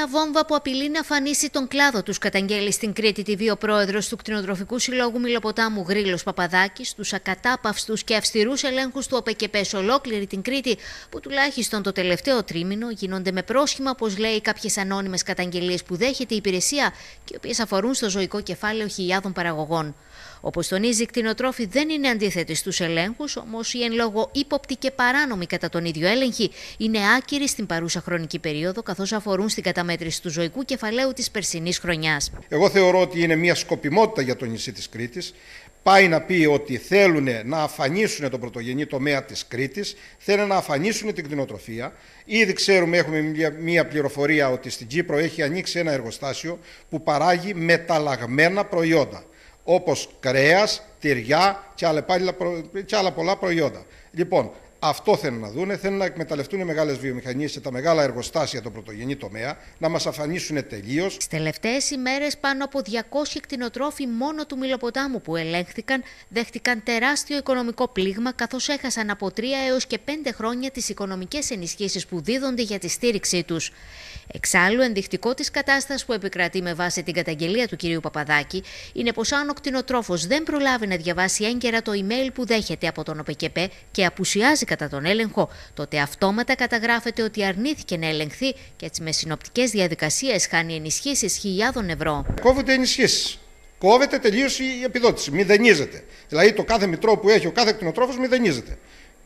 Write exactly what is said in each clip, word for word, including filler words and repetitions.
Μια βόμβα που απειλεί να αφανίσει τον κλάδο τους, καταγγέλει στην Κρήτη τι βι ο πρόεδρος του Κτηνοτροφικού Συλλόγου Μηλοποτάμου Γρήλος Παπαδάκης, τους ακατάπαυστους και αυστηρούς ελέγχους του ΟΠΕΚΕΠΕ σε ολόκληρη την Κρήτη, που τουλάχιστον το τελευταίο τρίμηνο γίνονται με πρόσχημα, όπως λέει, κάποιες ανώνυμες καταγγελίες που δέχεται η υπηρεσία και οι οποίες αφορούν στο ζωικό κεφάλαιο χιλιάδων παραγωγών. Όπως τονίζει, οι κτηνοτρόφοι δεν είναι αντίθετοι στους ελέγχους, όμως οι εν λόγω ύποπτοι και παράνομοι κατά τον ίδιο έλεγχοι είναι άκυροι στην παρούσα χρονική περίοδο, καθώς αφορούν στην καταμέτρηση του ζωικού κεφαλαίου της περσινής χρονιάς. Εγώ θεωρώ ότι είναι μια σκοπιμότητα για το νησί της Κρήτης. Πάει να πει ότι θέλουν να αφανίσουν τον πρωτογενή τομέα της Κρήτης, θέλουν να αφανίσουν την κτηνοτροφία. Ήδη ξέρουμε, έχουμε μια πληροφορία ότι στην Κύπρο έχει ανοίξει ένα εργοστάσιο που παράγει μεταλλαγμένα προϊόντα, όπως κρέας, τυριά και άλλα, και άλλα πολλά προϊόντα. Λοιπόν, αυτό θέλουν να δούνε, θέλουν να εκμεταλλευτούν οι μεγάλες βιομηχανίες και τα μεγάλα εργοστάσια των πρωτογενή τομέα, να μας αφανίσουν τελείως. Στις τελευταίες ημέρες, πάνω από διακόσιοι κτηνοτρόφοι μόνο του Μηλοποτάμου που ελέγχθηκαν δέχτηκαν τεράστιο οικονομικό πλήγμα, καθώς έχασαν από τρία έως και πέντε χρόνια τις οικονομικές ενισχύσεις που δίδονται για τη στήριξή τους. Εξάλλου, ενδεικτικό της κατάστασης που επικρατεί με βάση την καταγγελία του κυρίου Παπαδάκη είναι πως αν ο κτηνοτρόφος δεν προλάβει να διαβάσει έγκαιρα το email που δέχεται από τον ΟΠΕΚΕΠΕ και απουσιάζει κατά τον έλεγχο, τότε αυτόματα καταγράφεται ότι αρνήθηκε να ελεγχθεί και έτσι με συνοπτικές διαδικασίες χάνει ενισχύσεις χιλιάδων ευρώ. Κόβονται ενισχύσεις. Κόβεται τελείως η επιδότηση. Μηδενίζεται. Δηλαδή το κάθε μητρό που έχει ο κάθε κτηνοτρόφος μηδενίζεται.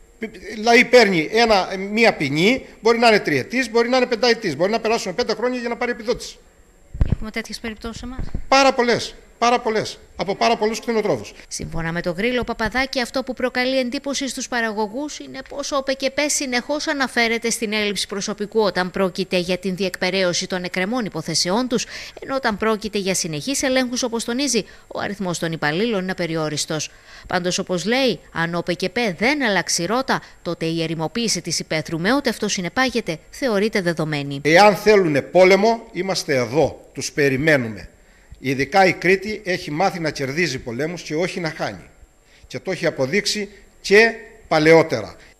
Δηλαδή παίρνει ένα, μία ποινή, μπορεί να είναι τριετής, μπορεί να είναι πενταετής, μπορεί να περάσουν πέντε χρόνια για να πάρει επιδότηση. Έχουμε τέτοιες περιπτώσεις εμάς? Πάρα πολλές. Πάρα πολλές. Από πάρα πολλούς κτηνοτρόφους. Σύμφωνα με τον Γρήλο Παπαδάκη, αυτό που προκαλεί εντύπωση στους παραγωγούς είναι πως ο ΟΠΕΚΕΠΕ συνεχώς αναφέρεται στην έλλειψη προσωπικού όταν πρόκειται για την διεκπεραίωση των εκκρεμών υποθεσεών τους, ενώ όταν πρόκειται για συνεχείς ελέγχους, όπως τονίζει, ο αριθμός των υπαλλήλων είναι απεριόριστος. Πάντως, όπως λέει, αν ο ΟΠΕΚΕΠΕ δεν αλλάξει ρότα, τότε η ερημοποίηση της υπαίθρου με ό,τι αυτό συνεπάγεται θεωρείται δεδομένη. Εάν θέλουν πόλεμο, είμαστε εδώ. Τους περιμένουμε. Ειδικά η Κρήτη έχει μάθει να κερδίζει πολέμους και όχι να χάνει. Και το έχει αποδείξει και παλαιότερα.